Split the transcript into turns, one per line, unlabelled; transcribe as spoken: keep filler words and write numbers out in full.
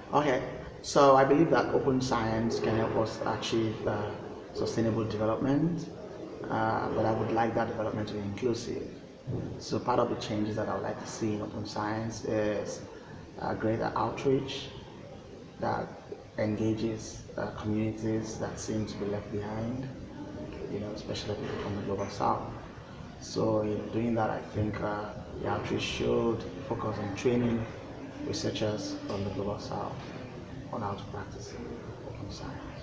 Okay, so I believe that open science can help us achieve uh, sustainable development, uh, but I would like that development to be inclusive. So part of the changes that I would like to see in open science is uh, greater outreach that engages uh, communities that seem to be left behind, you know, especially people from the global south. So in doing that, I think uh, the outreach should focus on training researchers from the global south on how to practice open science.